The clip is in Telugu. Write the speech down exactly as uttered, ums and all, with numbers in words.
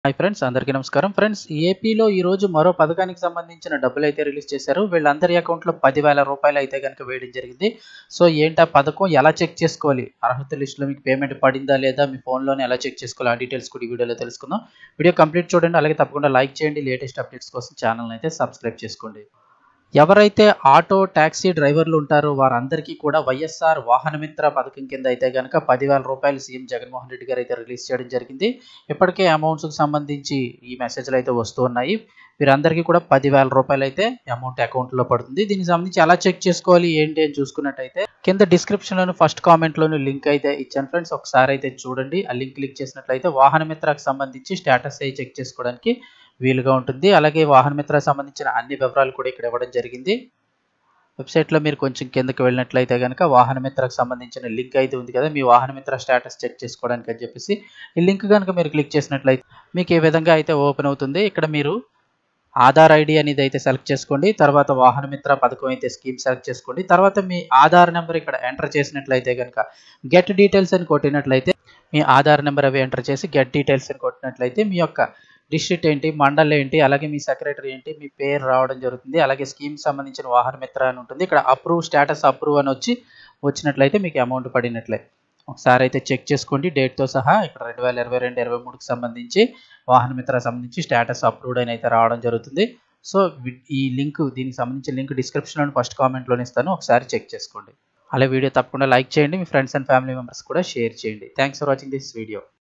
హాయ్ ఫ్రెండ్స్, అందరికీ నమస్కారం. ఫ్రెండ్స్, ఏపీలో ఈరోజు మరో పథకానికి సంబంధించిన డబ్బులు అయితే రిలీజ్ చేశారు. వీళ్ళందరి అకౌంట్లో పదివేల రూపాయలు అయితే కనుక వేయడం జరిగింది. సో ఏంటి ఆ పథకం, ఎలా చెక్ చేసుకోవాలి, అర్హత లిస్టులో మీకు పేమెంట్ పడిందా లేదా, మీ ఫోన్లోనే ఎలా చెక్ చేసుకోవాలి, ఆ డీటెయిల్స్ కూడా ఈ వీడియోలో తెలుసుకుందాం. వీడియో కంప్లీట్ చూడండి, అలాగే తప్పకుండా లైక్ చేయండి. లేటెస్ట్ అప్డేట్స్ కోసం ఛానల్ని అయితే సబ్స్క్రైబ్ చేసుకోండి. ఎవరైతే ఆటో టాక్సీ డ్రైవర్లు ఉంటారో వారందరికీ కూడా వైఎస్ఆర్ వాహనమిత్ర పథకం కింద అయితే కనుక పదివేల రూపాయలు సీఎం జగన్మోహన్ రెడ్డి గారు అయితే రిలీజ్ చేయడం జరిగింది. ఇప్పటికే అమౌంట్స్కి సంబంధించి ఈ మెసేజ్లు అయితే వస్తూ ఉన్నాయి. వీరందరికీ కూడా పదివేల రూపాయలు అయితే అమౌంట్ అకౌంట్లో పడుతుంది. దీనికి సంబంధించి ఎలా చెక్ చేసుకోవాలి ఏంటి అని చూసుకున్నట్టయితే కింద డిస్క్రిప్షన్లోని ఫస్ట్ కామెంట్లోని లింక్ అయితే ఇచ్చాను ఫ్రెండ్స్, ఒకసారి అయితే చూడండి. ఆ లింక్ క్లిక్ చేసినట్లయితే వాహనమిత్రకు సంబంధించి స్టేటస్ అయితే చెక్ చేసుకోవడానికి వీలుగా ఉంటుంది. అలాగే వాహనమిత్రకు సంబంధించిన అన్ని వివరాలు కూడా ఇక్కడ ఇవ్వడం జరిగింది. వెబ్సైట్లో మీరు కొంచెం కిందకి వెళ్ళినట్లయితే కనుక వాహనమిత్రకు సంబంధించిన లింక్ అయితే ఉంది కదా, మీ వాహనమిత్ర స్టేటస్ చెక్ చేసుకోవడానికి అని చెప్పేసి ఈ లింక్ కనుక మీరు క్లిక్ చేసినట్లయితే మీకు ఏ విధంగా అయితే ఓపెన్ అవుతుంది. ఇక్కడ మీరు ఆధార్ ఐడి అనేది అయితే సెలెక్ట్ చేసుకోండి. తర్వాత వాహనమిత్ర పథకం అయితే స్కీమ్ సెలెక్ట్ చేసుకోండి. తర్వాత మీ ఆధార్ నెంబర్ ఇక్కడ ఎంటర్ చేసినట్లయితే కనుక గెట్ డీటెయిల్స్ అని కొట్టినట్లయితే మీ ఆధార్ నెంబర్ అవి ఎంటర్ చేసి గెట్ డీటెయిల్స్ అని కొట్టినట్లయితే మీ యొక్క డిస్ట్రిక్ట్ ఏంటి, మండల్ ఏంటి, అలాగే మీ సెక్రటరీ ఏంటి, మీ పేరు రావడం జరుగుతుంది. అలాగే స్కీమ్ సంబంధించిన వాహనమిత్ర అని ఉంటుంది. ఇక్కడ అప్రూవ్ స్టేటస్ అప్రూవ్ అని వచ్చి వచ్చినట్లయితే మీకు అమౌంట్ పడినట్లే. ఒకసారి అయితే చెక్ చేసుకోండి డేట్తో సహా. ఇక్కడ రెండు వేల ఇరవై రెండు ఇరవై మూడుకి సంబంధించి వాహనమిత్ర సంబంధించి స్టేటస్ అప్రూవ్డ్ అని అయితే రావడం జరుగుతుంది. సో ఈ లింక్, దీనికి సంబంధించిన లింక్ డిస్క్రిప్షన్లో ఫస్ట్ కామెంట్లోనే ఇస్తాను, ఒకసారి చెక్ చేసుకోండి. అలా వీడియో తప్పకుండా లైక్ చేయండి, మీ ఫ్రెండ్స్ అండ్ ఫ్యామిలీ మెంబర్స్ కూడా షేర్ చేయండి. Thanks for watching this video.